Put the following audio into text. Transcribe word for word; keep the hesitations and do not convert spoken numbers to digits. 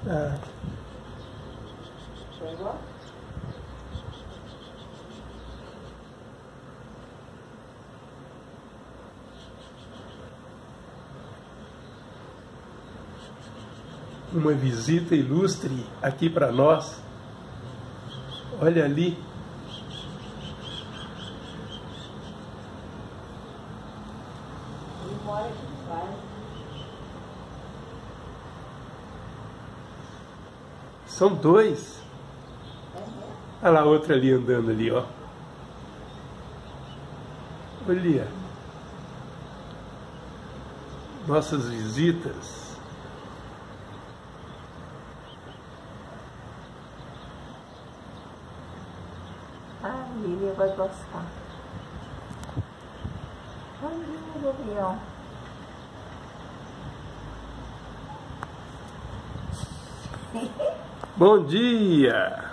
Ah. Pegou? Uma visita ilustre aqui para nós. Olha ali. Ele mora aqui no bairro. São dois. É mesmo? Olha lá, outra ali andando ali, ó. Olha. Nossas visitas. Ah, Lívia vai gostar. Olha o avião. Bom dia!